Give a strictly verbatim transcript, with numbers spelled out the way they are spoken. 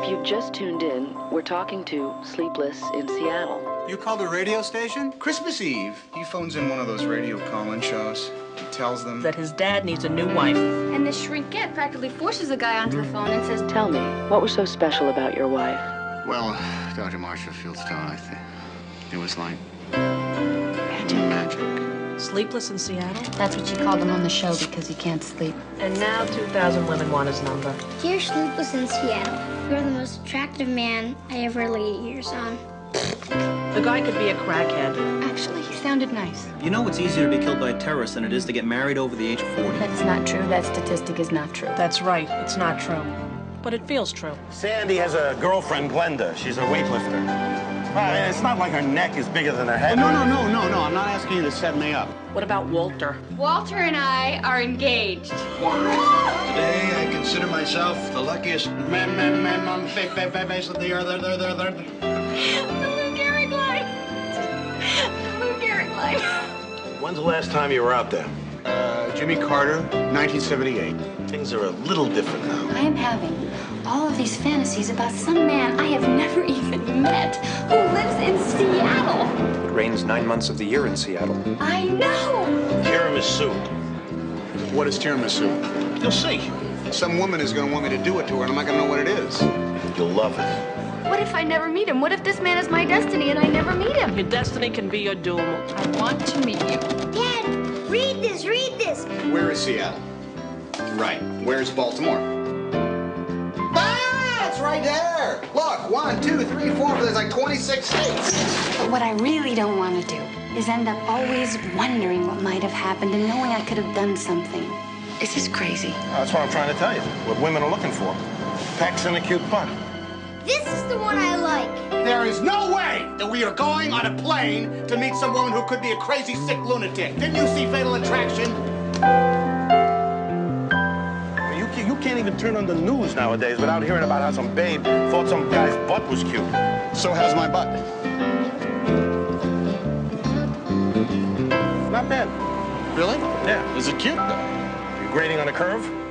If you've just tuned in, we're talking to Sleepless in Seattle. You called a radio station? Christmas Eve. He phones in one of those radio call-in shows. He tells them that his dad needs a new wife. And the shrinkette practically forces the guy onto the phone and says, "Tell me, what was so special about your wife?" Well, Doctor Marshallfield's tone, I think it was like magic. magic. Sleepless in Seattle? That's what she called him on the show because he can't sleep. And now two thousand women want his number. Dear Sleepless in Seattle, you're the most attractive man I ever laid ears on. The guy could be a crackhead. Actually, he sounded nice. You know it's easier to be killed by a terrorist than it is to get married over the age of forty. That's not true. That statistic is not true. That's right. It's not true. But it feels true. Sandy has a girlfriend, Glenda. She's a weightlifter. Well, I mean, it's not like her neck is bigger than her head. Oh, no, no, no, no, no. I'm not asking you to set me up. What about Walter? Walter and I are engaged. Today, I consider myself the luckiest man, man, man on face, face, face of the earth. There, there, there, there. The Lou Gehrig line. The Lou Gehrig line. When's the last time you were out there? Uh, Jimmy Carter, nineteen seventy-eight. Things are a little different now. I am having all of these fantasies about some man I have never even met who lives in Seattle. It rains nine months of the year in Seattle. I know. Tiramisu. What is tiramisu? You'll see. Some woman is going to want me to do it to her, and I'm not going to know what it is. You'll love it. What if I never meet him? What if this man is my destiny and I never meet him? Your destiny can be your doom. I want to meet you. Dad, read this, read this. Where is Seattle? Right. Where's Baltimore? Ah, it's right there. Look, one, two, three, four. There's like twenty-six states. But what I really don't want to do is end up always wondering what might have happened and knowing I could have done something. Is this crazy? That's what I'm trying to tell you. What women are looking for. Pecs and a cute butt. This is the one I like. There is no way that we are going on a plane to meet some woman who could be a crazy, sick lunatic. Didn't you see Fatal Attraction? You can't, you can't even turn on the news nowadays without hearing about how some babe thought some guy's butt was cute. So how's my butt? Not bad. Really? Yeah. Is it cute, though? You grading on a curve?